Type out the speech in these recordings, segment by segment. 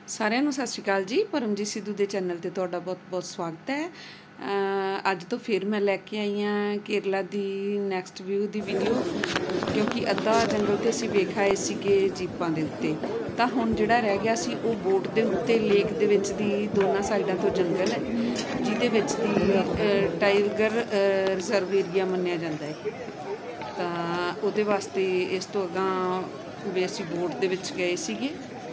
ਸਾਰਿਆਂ ਨੂੰ ਸਤਿ ਸ਼੍ਰੀ ਅਕਾਲ ਜੀ। ਪਰਮਜੀਤ ਸਿੱਧੂ ਦੇ ਚੈਨਲ ਤੇ ਤੁਹਾਡਾ ਬਹੁਤ-ਬਹੁਤ ਸਵਾਗਤ ਹੈ। ਅੱਜ ਤੋਂ ਫਿਰ ਮੈਂ ਲੈ ਕੇ ਆਈ ਹਾਂ ਕੇਰਲਾ ਦੀ ਨੈਕਸਟ ਵਿਊ ਦੀ ਵੀਡੀਓ, ਕਿਉਂਕਿ ਅੱਧਾ ਜੰਗਲ ਤੇ ਅਸੀਂ ਵੇਖ ਆਏ ਸੀਗੇ ਜੀਪਾਂ ਦੇ ਉੱਤੇ। ਤਾਂ ਹੁਣ ਜਿਹੜਾ ਰਹਿ ਗਿਆ ਸੀ ਉਹ ਬੋਟ ਦੇ ਉੱਤੇ ਲੇਕ ਦੇ ਵਿੱਚ ਦੀ ਦੋਨਾਂ ਸਾਈਡਾਂ ਤੋਂ ਜੰਗਲ ਹੈ, ਜਿਹਦੇ ਵਿੱਚ ਦੀ ਟਾਈਗਰ ਰਿਜ਼ਰਵ ਏਰੀਆ ਮੰਨਿਆ ਜਾਂਦਾ ਹੈ। ਤਾਂ ਉਹਦੇ ਵਾਸਤੇ ਇਸ ਤੋਂ ਅਗਾਂ ਵੀ ਅਸੀਂ ਬੋਟ ਦੇ ਵਿੱਚ ਗਏ ਸੀਗੇ।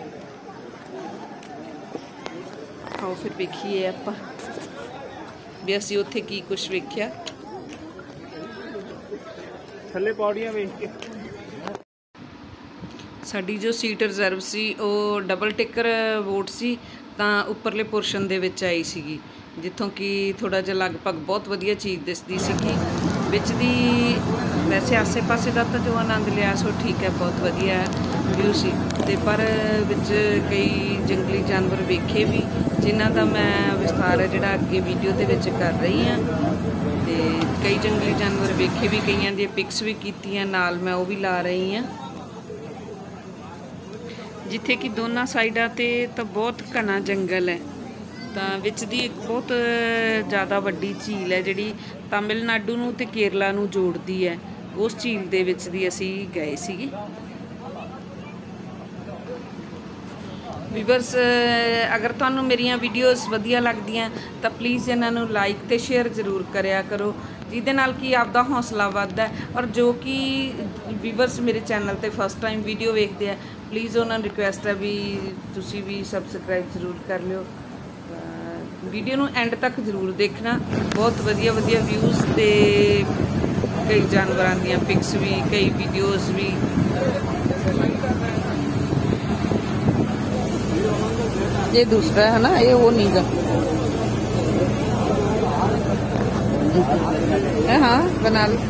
आओ फिर वेखिए आपां भी असीं उत्थे की कुछ वेख्या। थल्ले पौड़ियां वेख के साडी जो सीट रिजर्व सी वो डबल टिकर वोट सी, तां उपरले पोर्शन दे विच आई सीगी, जिथों कि थोड़ा जिहा लगभग बहुत वधिया चीज़ दिसदी सीगी। विच दी वैसे आसे पासे दा तां जो आनंद लिया सो ठीक है, बहुत वधिया व्यू सी। ते पर विच कई जंगली जानवर वेखे भी, जिन्हां दा मैं विस्तार जिहड़ा अगे वीडियो दे विच कर रही हाँ। ते कई जंगली जानवर वेखे भी, कईयां दी पिक्स भी कीतियां नाल, मैं वो भी ला रही हाँ। जिथे कि दोनों साइडा ते तो बहुत घना जंगल है। तो विच दी एक बहुत ज़्यादा वड्डी झील है जिहड़ी तमिलनाडु नूं ते केरला नूं जोड़दी है। उस झील दे विच दी असीं गए सीगे। ਵੀਵਰਸ, अगर तुहानूं मेरियां वीडियोज़ वधिया लगदियां तो प्लीज़ इन्हां नूं लाइक ते शेयर जरूर करिया करो, जिहदे नाल कि आपदा हौसला वधदा है। और जो कि ਵੀਵਰਸ मेरे चैनल ते फस्ट टाइम वीडियो वेखदे आ, प्लीज़ उन्हां नूं रिक्वेस्ट है भी तुसीं भी सबसक्राइब जरूर कर लिओ। वीडियो नूं एंड तक जरूर देखना, बहुत वधिया वधिया व्यूज़ ते कई जानवरां दीयां पिक्स भी, कई वीडियोज़ भी। ये दूसरा है ना, ये वो नहीं गा। हाँ बना लो।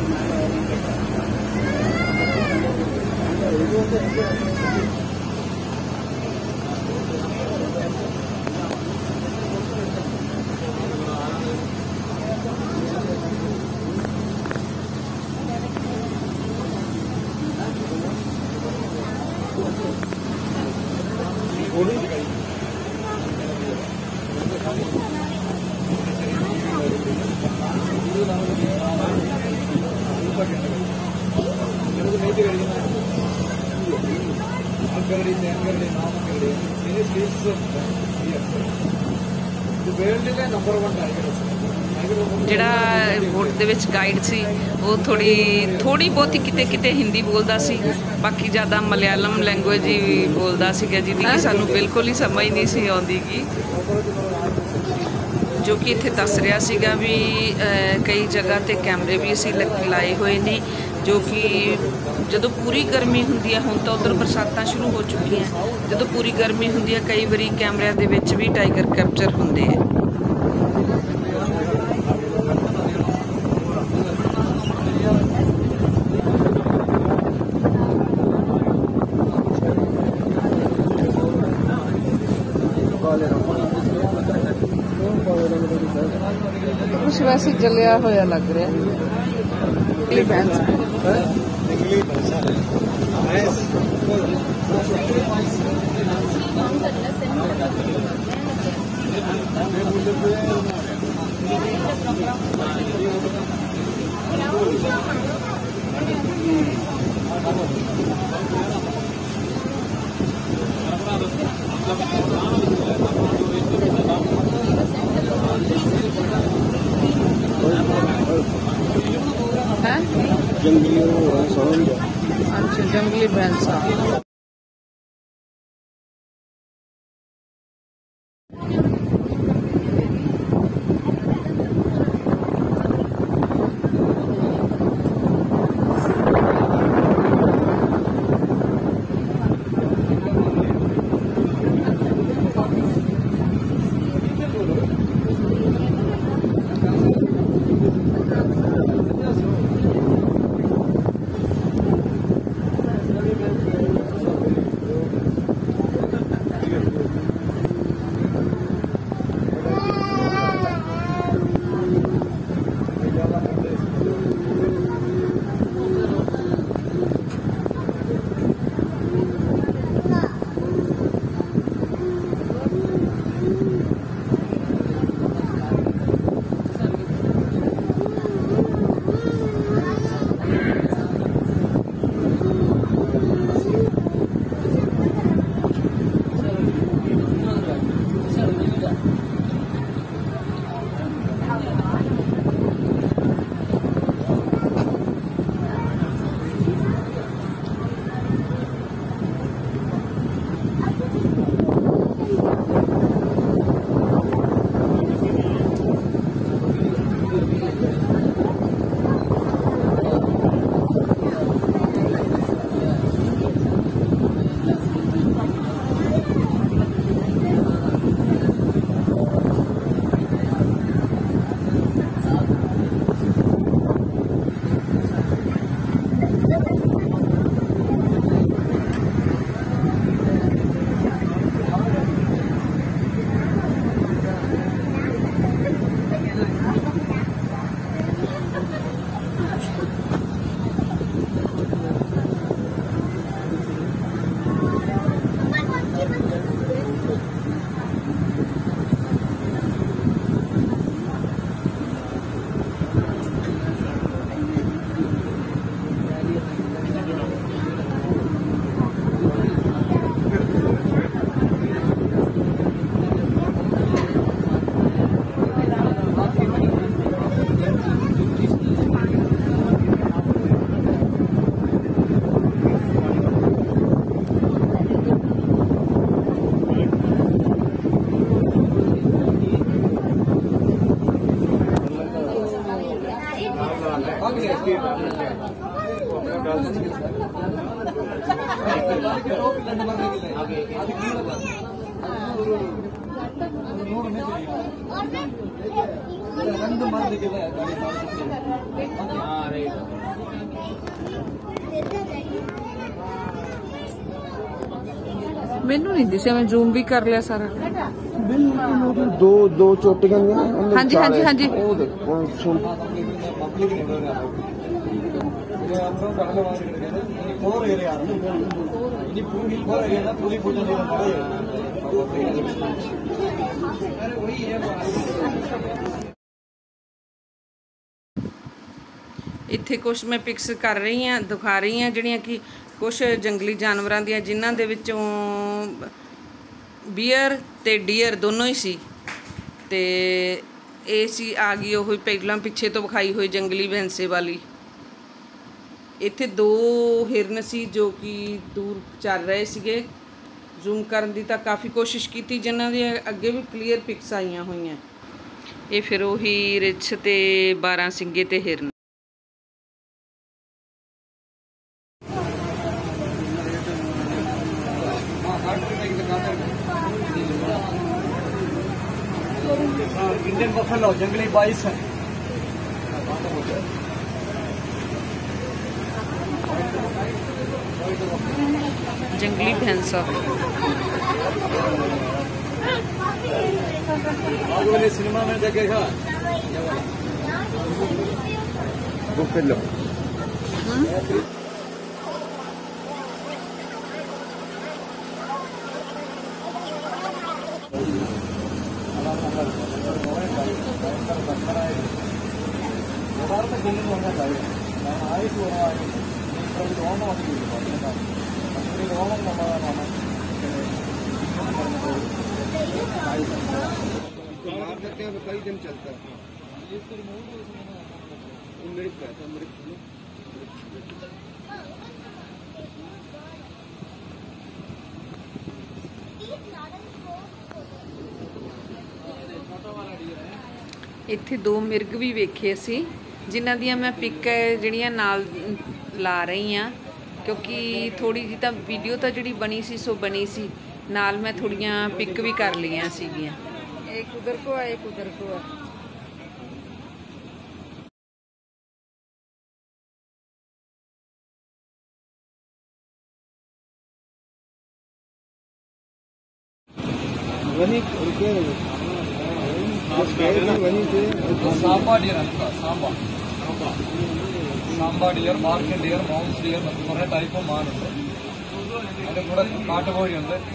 ਜਿਹੜਾ ਬੋਟ ਦੇ ਵਿੱਚ ਗਾਈਡ ਸੀ ਉਹ ਥੋੜੀ ਬਹੁਤੀ ਕਿਤੇ ਹਿੰਦੀ ਬੋਲਦਾ ਸੀ, ਬਾਕੀ ਜ਼ਿਆਦਾ ਮਲਿਆਲਮ ਲੈਂਗੁਏਜ ਹੀ ਬੋਲਦਾ ਸੀਗਾ, ਜਿਹਦੀ ਕਿ ਸਾਨੂੰ ਬਿਲਕੁਲ ਹੀ ਸਮਝ ਨਹੀਂ ਸੀ ਆਉਂਦੀ ਗੀ। ਜੋ ਕਿ ਇੱਥੇ ਦੱਸ ਰਿਹਾ ਸੀਗਾ ਵੀ ਕਈ ਜਗ੍ਹਾ ਤੇ ਕੈਮਰੇ ਵੀ ਅਸੀਂ ਲਾਏ ਹੋਏ ਨੇ, ਜੋ ਕਿ ਜਦੋਂ ਪੂਰੀ ਗਰਮੀ ਹੁੰਦੀ ਹੈ, ਹੁਣ ਤਾਂ ਉੱਧਰ ਬਰਸਾਤਾਂ ਸ਼ੁਰੂ ਹੋ ਚੁੱਕੀਆਂ, ਜਦੋਂ ਪੂਰੀ ਗਰਮੀ ਹੁੰਦੀ ਹੈ ਕਈ ਵਾਰੀ ਕੈਮਰਿਆਂ ਦੇ ਵਿੱਚ ਵੀ ਟਾਈਗਰ ਕੈਪਚਰ ਹੁੰਦੇ ਆ। कुछ वैसे जलिया होया लग रहा है। जंगली भैंसा। मैनू नहीं दिशा, मैं जूम भी कर लिया सारा। दो चोटियां हाँ जी हाँ जी हाँ जी। ਇੱਥੇ ਕੁਛ ਮੈਂ ਪਿਕਸ ਕਰ ਰਹੀ ਹਾਂ, ਦਿਖਾ ਰਹੀ ਹਾਂ, ਜਿਹੜੀਆਂ ਕਿ ਕੁਛ ਜੰਗਲੀ ਜਾਨਵਰਾਂ ਦੀਆਂ, ਜਿਨ੍ਹਾਂ ਦੇ ਵਿੱਚੋਂ ਬੀਅਰ ਤੇ ਡੀਅਰ ਦੋਨੋਂ ਹੀ ਸੀ। ਤੇ ਇਹ ਸੀ ਆ ਗਈ ਉਹ ਪਹਿਲਾਂ ਪਿੱਛੇ ਤੋਂ ਵਿਖਾਈ ਹੋਈ ਜੰਗਲੀ ਭੈਂਸੇ ਵਾਲੀ। ਇੱਥੇ 2 ਹਿਰਨ ਸੀ ਜੋ ਕਿ ਦੂਰ ਚੱਲ ਰਹੇ ਸੀਗੇ। ਜ਼ੂਮ ਕਰਨ ਦੀ ਤਾਂ ਕਾਫੀ ਕੋਸ਼ਿਸ਼ ਕੀਤੀ, ਜਿਨ੍ਹਾਂ ਦੀਆਂ ਅੱਗੇ ਵੀ ਕਲੀਅਰ ਪਿਕਸ ਆਈਆਂ ਹੋਈਆਂ। ਇਹ ਫਿਰ ਉਹੀ ਰਿੱਛ ਤੇ 12 ਸਿੰਗੇ ਤੇ ਹਿਰਨ। इंडियन बफेलो जंगली बाइसन, जंगली भैंसा, सिनेमा में देखेगा बफेलो। करते हैं तो कई दिन चलता है। ਇੱਥੇ 2 ਮਿਰਗ ਵੀ ਵੇਖੇ ਸੀ, ਜਿਨ੍ਹਾਂ ਦੀਆਂ ਮੈਂ ਪਿਕ ਜਿਹੜੀਆਂ ਨਾਲ ਲਾ ਰਹੀ ਹਾਂ, ਕਿਉਂਕਿ ਥੋੜੀ ਜਿਹੀ ਤਾਂ ਵੀਡੀਓ ਤਾਂ ਜਿਹੜੀ ਬਣੀ ਸੀ ਸੋ ਬਣੀ ਸੀ, ਨਾਲ ਮੈਂ ਥੋੜੀਆਂ ਪਿਕ ਵੀ ਕਰ ਲਈਆਂ ਸੀਗੀਆਂ। ਇੱਕ ਉਧਰ ਕੋ ਹੈ, ਇੱਕ ਉਧਰ ਕੋ ਹੈ। Sambar deer sambar sambar deer market deer mouse deer कुछ टाइप मान काटकोड़ी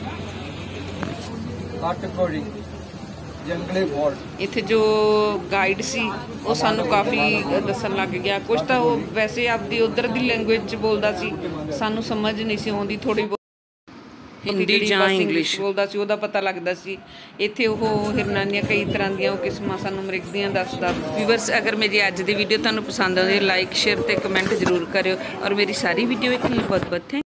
काटकोड़ी जंगली बोर्ड। ਇੱਥੇ ਜੋ ਗਾਈਡ ਸੀ ਉਹ ਸਾਨੂੰ ਕਾਫੀ ਦੱਸਣ ਲੱਗ ਗਿਆ। ਕੁਝ ਤਾਂ ਉਹ ਵੈਸੇ ਆਪਦੀ ਉਧਰ ਦੀ ਲੈਂਗੁਏਜ 'ਚ ਬੋਲਦਾ ਸੀ, ਸਾਨੂੰ ਸਮਝ ਨਹੀਂ ਸੀ ਆਉਂਦੀ, ਥੋੜੀ ਹਿੰਦੀ ਜਾਂ ਇੰਗਲਿਸ਼ ਬੋਲਦਾ ਸੀ, ਉਹਦਾ ਪਤਾ ਲੱਗਦਾ ਸੀ। ਇੱਥੇ ਉਹ ਹਿਰਨਾਂ ਦੀਆਂ ਕਈ ਤਰ੍ਹਾਂ ਦੀਆਂ ਉਹ ਕਿਸਮਾਂ ਸਾਨੂੰ ਮ੍ਰਿਗ ਦੀਆਂ ਦੱਸਦਾ। ਵੀਵਰਸ, ਅਗਰ ਮੇਰੀ ਅੱਜ ਦੀ ਵੀਡੀਓ ਤੁਹਾਨੂੰ ਪਸੰਦ ਆਉਂਦੀ ਹੈ, ਲਾਈਕ ਸ਼ੇਅਰ ਤੇ ਕਮੈਂਟ ਜ਼ਰੂਰ ਕਰਿਓ, ਔਰ ਮੇਰੀ ਸਾਰੀ ਵੀਡੀਓ ਵੇਖਣ ਲਈ ਬਹੁਤ ਬਹੁਤ ਥੈਂਕ